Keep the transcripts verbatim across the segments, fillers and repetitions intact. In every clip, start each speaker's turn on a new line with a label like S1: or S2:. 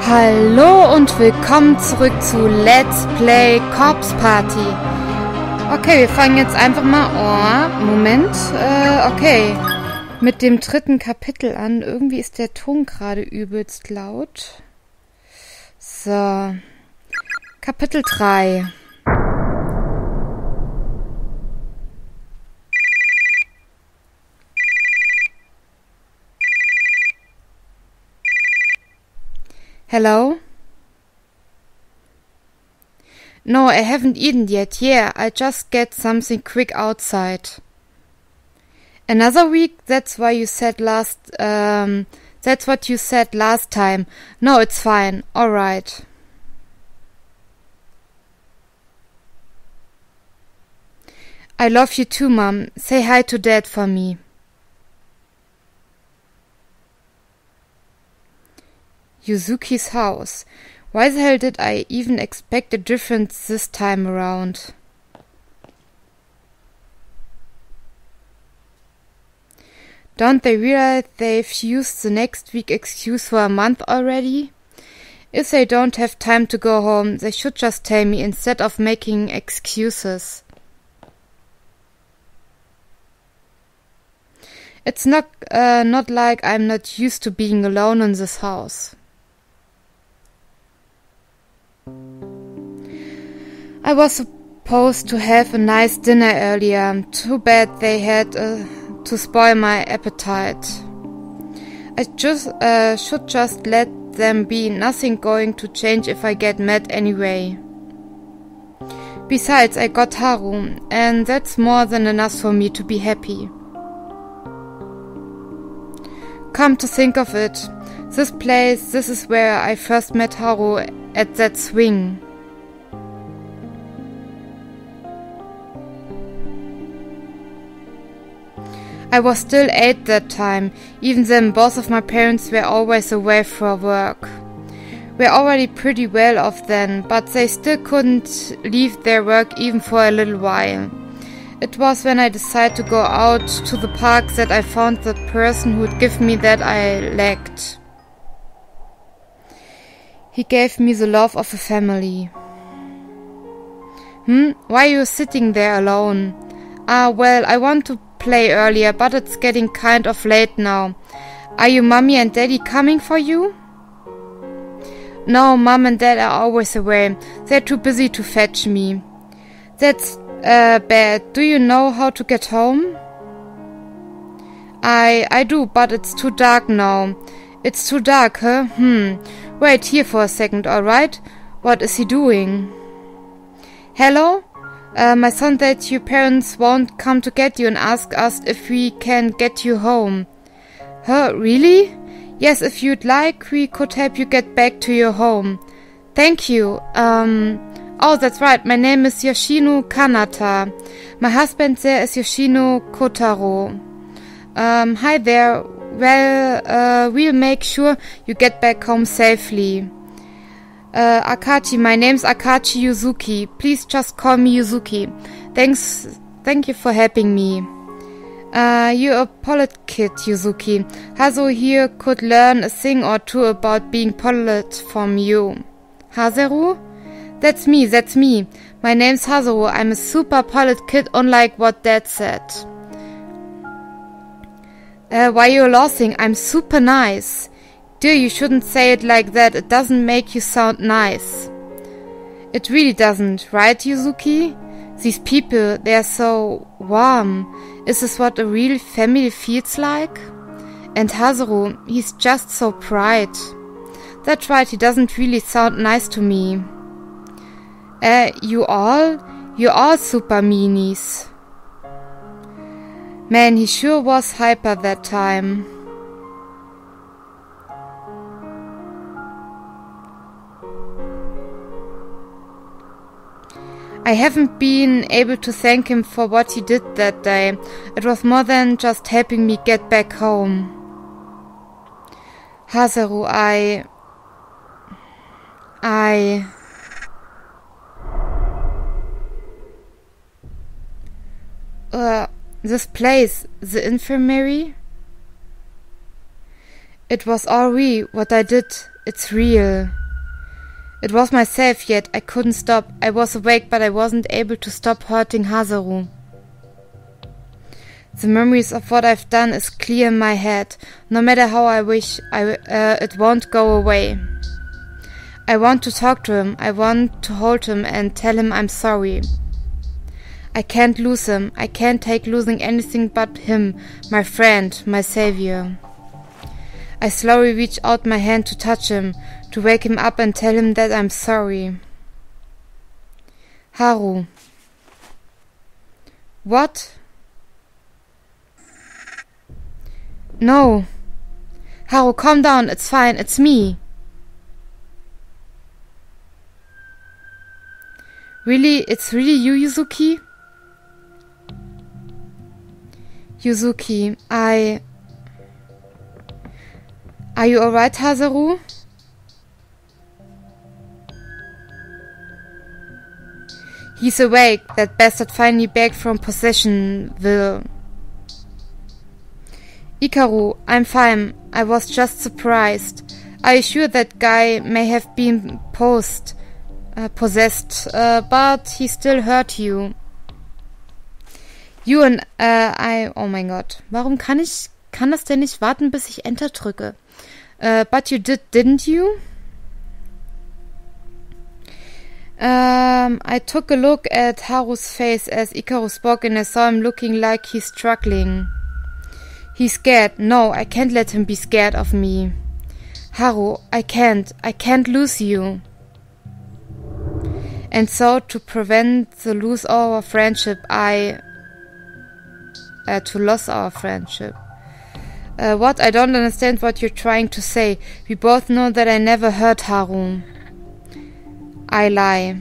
S1: Hallo und willkommen zurück zu Let's Play Corpse Party. Okay, wir fangen jetzt einfach mal... Oh, Moment. Äh, okay. Mit dem dritten Kapitel an. Irgendwie ist der Ton gerade übelst laut. So. Kapitel drei. Hello? No, I haven't eaten yet. Yeah, I'll just get something quick outside. Another week? That's why you said last, um, that's what you said last time. No, it's fine. Alright. I love you too, Mom. Say hi to Dad for me. Yuzuki's house. Why the hell did I even expect a difference this time around? Don't they realize they've used the next week excuse for a month already? If they don't have time to go home, they should just tell me instead of making excuses. It's not, uh, not like I'm not used to being alone in this house. I was supposed to have a nice dinner earlier. Too bad they had uh, to spoil my appetite. I just uh, should just let them be. Nothing going to change if I get mad anyway. Besides, I got Haru, and that's more than enough for me to be happy. Come to think of it, this place, this is where I first met Haru, at that swing. I was still eight that time. Even then, both of my parents were always away for work. We're already pretty well off then, but they still couldn't leave their work even for a little while. It was when I decided to go out to the park that I found the person who'd give me that I lacked. He gave me the love of a family. Hmm? Why are you sitting there alone? Ah, well, I want to play earlier, but it's getting kind of late now. Are your mommy and daddy coming for you? No, mom and dad are always away. They're too busy to fetch me. That's uh, bad. Do you know how to get home? I I do, but it's too dark now. It's too dark, huh? Hmm. Wait here for a second, alright? What is he doing? Hello? Uh, my son said your parents won't come to get you and ask us if we can get you home. Huh, really? Yes, if you'd like, we could help you get back to your home. Thank you. Um, oh, that's right, my name is Yoshino Kanata. My husband there is Yoshino Kotaro. Um, hi there. Well, uh, we'll make sure you get back home safely. Uh, Akachi, my name's Akachi Yuzuki. Please just call me Yuzuki. Thanks, thank you for helping me. Uh, you're a polite kid, Yuzuki. Hazo here could learn a thing or two about being polite from you. Hazaru? That's me, that's me. My name's Hazaru. I'm a super polite kid, unlike what Dad said. Uh, why you're laughing? I'm super nice. Dear, you shouldn't say it like that. It doesn't make you sound nice. It really doesn't, right, Yuzuki? These people, they're so warm. Is this what a real family feels like? And Hazaru, he's just so bright. That's right, he doesn't really sound nice to me. Uh, you all? You're all super meanies. Man, he sure was hyper that time. I haven't been able to thank him for what he did that day. It was more than just helping me get back home. Hazaru, I... I... Uh, this place, the infirmary? It was all me, what I did. it's real. It was myself, yet I couldn't stop. I was awake, but I wasn't able to stop hurting Hazaru. The memories of what I've done is clear in my head. No matter how I wish, I, uh, it won't go away. I want to talk to him. I want to hold him and tell him I'm sorry. I can't lose him. I can't take losing anything but him, my friend, my savior. I slowly reach out my hand to touch him, to wake him up and tell him that I'm sorry. Haru. What? No. Haru, calm down. It's fine. It's me. Really? It's really you, Yuzuki? Yuzuki, I... Are you alright, Hazaru? He's awake. That bastard finally back from Possessionville. Ikaru, I'm fine. I was just surprised. Are you sure that guy may have been post, uh, possessed, uh, but he still hurt you? You and, uh, I, oh mein Gott. Warum kann ich, kann das denn nicht warten, bis ich Enter drücke? Uh, but you did, didn't you? Um, I took a look at Haru's face as Ikaru spoke and I saw him looking like he's struggling. He's scared. No, I can't let him be scared of me. Haru, I can't. I can't lose you. And so, to prevent the lose our friendship, I... Uh, to lose our friendship. Uh, what? I don't understand what you're trying to say. We both know that I never hurt Haru. I lie.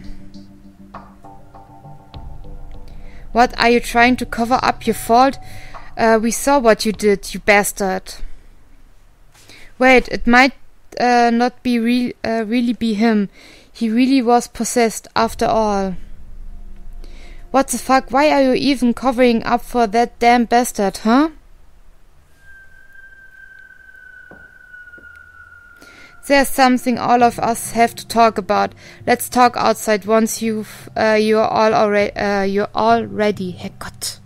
S1: What? Are you trying to cover up your fault? Uh, we saw what you did, you bastard. Wait, it might uh, not be re uh, really be him. He really was possessed after all. What the fuck? Why are you even covering up for that damn bastard, huh? There's something all of us have to talk about. Let's talk outside once you've uh, you're all already uh, you're all ready. Herrgott.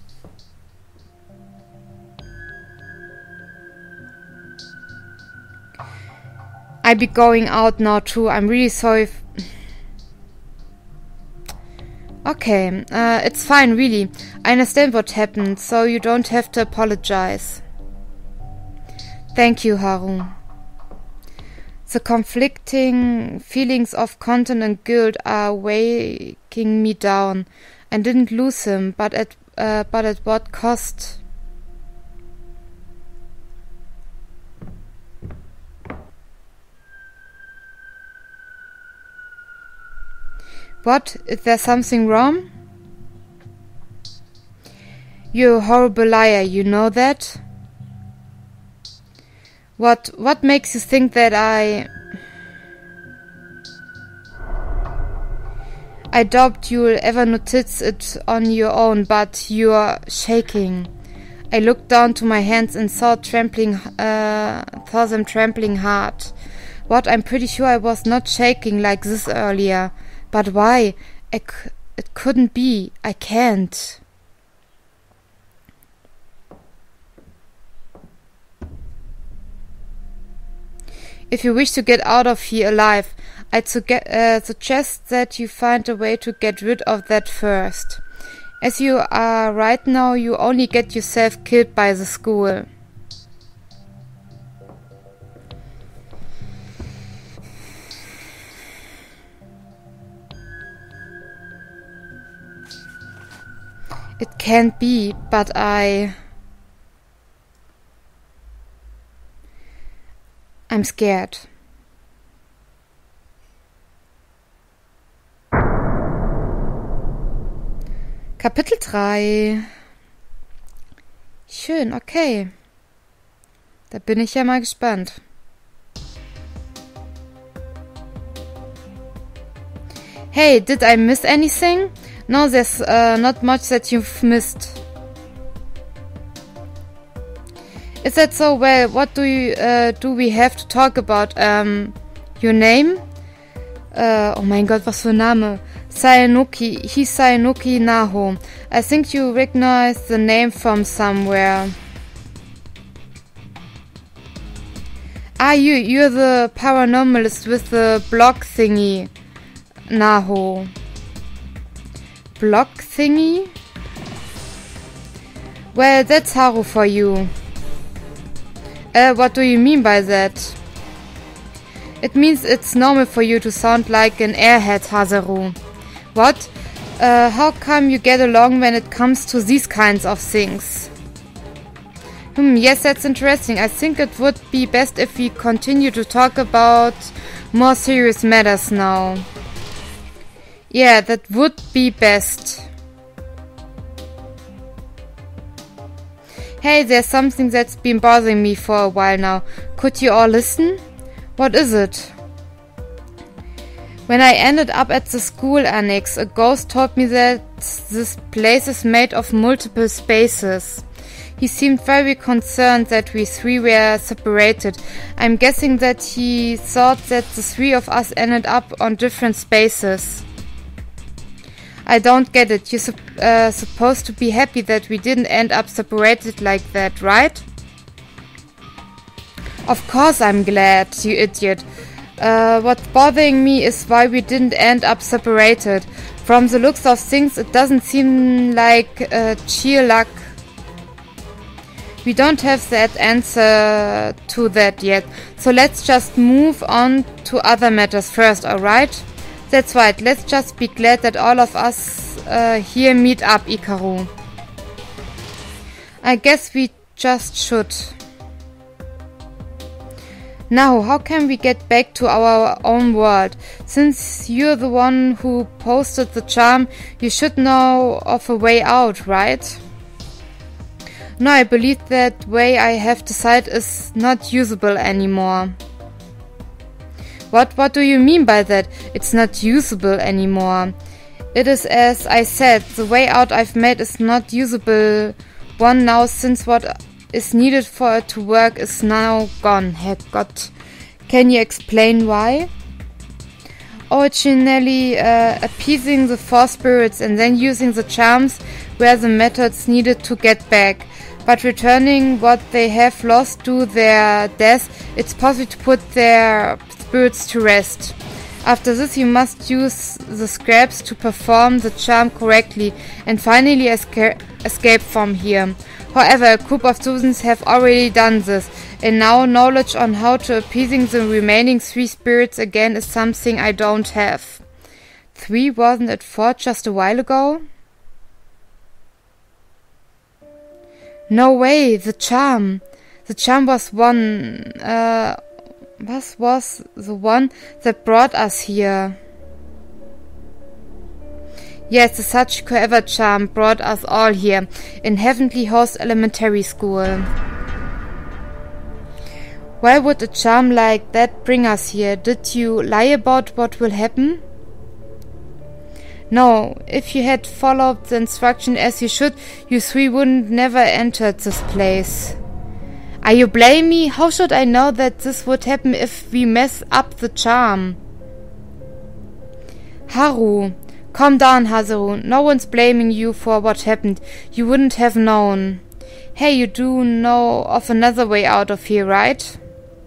S1: I be going out now too. I'm really sorry. F okay, uh, it's fine, really. I understand what happened, so you don't have to apologize. Thank you, Haru. The conflicting feelings of content and guilt are weighing me down. I didn't lose him, but at uh, but at what cost? What? Is there something wrong? You're a horrible liar, you know that? What what makes you think that I... I doubt you'll ever notice it on your own, but you're shaking. I looked down to my hands and saw trampling, uh, saw them trampling hard. What? I'm pretty sure I was not shaking like this earlier. But why? I c it couldn't be. I can't. If you wish to get out of here alive, I'd suge uh, suggest that you find a way to get rid of that first. As you are right now, you only get yourself killed by the school. It can't be, but I... I'm scared. Kapitel drei. Schön, okay. Da bin ich ja mal gespannt. Hey, did I miss anything? No, there's uh, not much that you've missed. Is that so? Well, what do you, uh, do we have to talk about? Um, your name? Uh, oh mein Gott, was für ein Name. Sayanoki, Hisayanoki Naho. I think you recognize the name from somewhere. Ah, you, you're the paranormalist with the block thingy. Naho. Block thingy? Well, that's Haru for you. Uh, what do you mean by that? It means it's normal for you to sound like an airhead, Hazaru. What? Uh, how come you get along when it comes to these kinds of things? Hmm, yes, that's interesting. I think it would be best if we continue to talk about more serious matters now. Yeah, that would be best. Hey, there's something that's been bothering me for a while now. Could you all listen? What is it? When I ended up at the school annex, a ghost told me that this place is made of multiple spaces. He seemed very concerned that we three were separated. I'm guessing that he thought that the three of us ended up on different spaces. I don't get it. You're sup- uh, supposed to be happy that we didn't end up separated like that, right? Of course I'm glad, you idiot. Uh, what's bothering me is why we didn't end up separated. From the looks of things, it doesn't seem like uh, sheer luck. We don't have that answer to that yet, so let's just move on to other matters first, alright? That's right, let's just be glad that all of us uh, here meet up, Ikaru. I guess we just should. Now, how can we get back to our own world? Since you're the one who posted the charm, you should know of a way out, right? No, I believe that way I have decided is not usable anymore. What, what do you mean by that? It's not usable anymore. It is as I said, the way out I've made is not usable one now since what is needed for it to work is now gone. Herrgott. Can you explain why? Originally uh, appeasing the four spirits and then using the charms were the methods needed to get back. But returning what they have lost to their death, it's possible to put their spirits to rest. After this you must use the scraps to perform the charm correctly and finally esca- escape from here. However, a group of students have already done this, and now knowledge on how to appeasing the remaining three spirits again is something I don't have. Three, wasn't it four just a while ago? No way, the charm. The charm was one, uh, what was the one that brought us here? Yes, the Sachiko Ever charm brought us all here, in Heavenly Host Elementary School. Why would a charm like that bring us here? Did you lie about what will happen? No, if you had followed the instruction as you should, you three wouldn't never entered this place. Are you blaming me? How should I know that this would happen if we mess up the charm? Haru. Calm down, Hazaru. No one's blaming you for what happened. You wouldn't have known. Hey, you do know of another way out of here, right?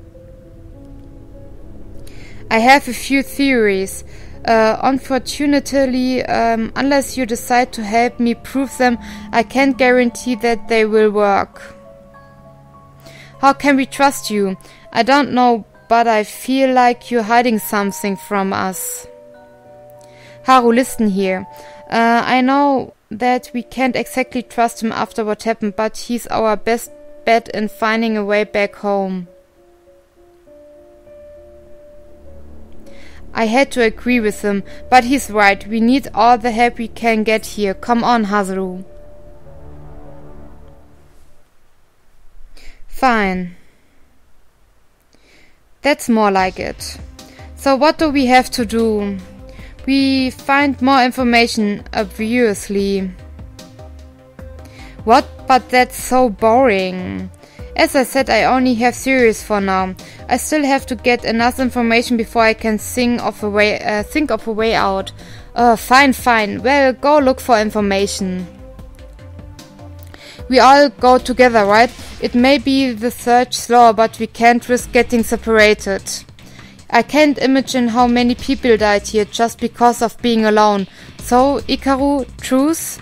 S1: I have a few theories. Uh, unfortunately, um, unless you decide to help me prove them, I can't guarantee that they will work. How can we trust you? I don't know, but I feel like you're hiding something from us. Haru, listen here. Uh, I know that we can't exactly trust him after what happened, but he's our best bet in finding a way back home. I had to agree with him, but he's right. We need all the help we can get here. Come on, Hazaru. Fine. That's more like it. So what do we have to do? We find more information, obviously. What? But that's so boring. As I said, I only have Sirius for now. I still have to get enough information before I can think of a way, uh, think of a way out. Uh, fine, fine. Well, go look for information. We all go together, right? It may be the search slower, but we can't risk getting separated. I can't imagine how many people died here just because of being alone. So, Ikaru, truce?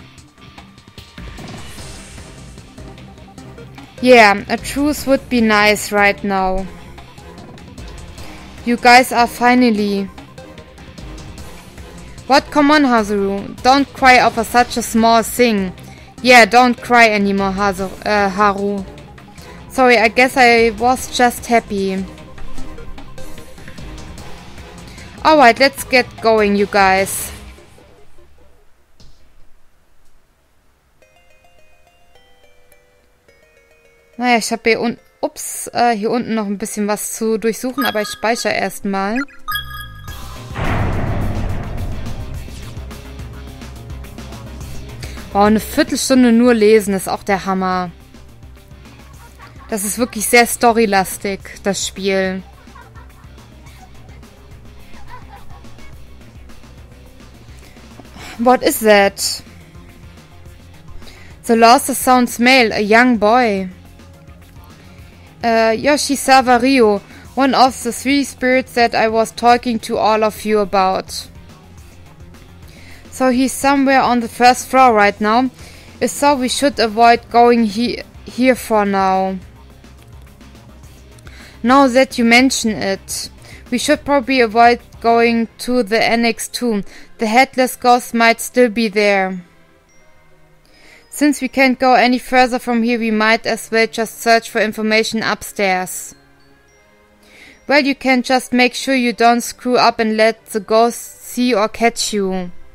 S1: Yeah, a truce would be nice right now. You guys are finally... What? Come on, Hazaru. Don't cry over such a small thing. Yeah, don't cry anymore, Hazaru, uh, Haru. Sorry, I guess I was just happy. Alright, let's get going, you guys. Naja, ich habe hier unten, ups, äh, hier unten noch ein bisschen was zu durchsuchen, aber ich speichere erstmal. Wow, eine Viertelstunde nur lesen ist auch der Hammer. Das ist wirklich sehr storylastig, das Spiel. What is that? The lost sounds male, a young boy. Uh, Yoshizawa Ryo, one of the three spirits that I was talking to all of you about. So he's somewhere on the first floor right now. If so, we should avoid going he here for now. Now that you mention it, we should probably avoid going to the annex too. The headless ghost might still be there. Since we can't go any further from here, we might as well just search for information upstairs. Well, you can just make sure you don't screw up and let the ghost see or catch you.